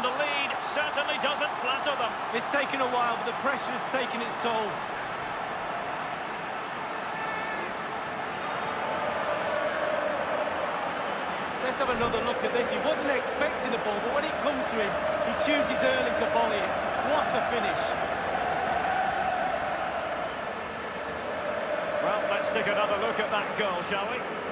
the lead certainly doesn't flatter them. It's taken a while, but the pressure has taken its toll. Let's have another look at this. He wasn't expecting the ball, but when it comes to him, he chooses early to volley it. What a finish. Well, let's take another look at that goal, shall we?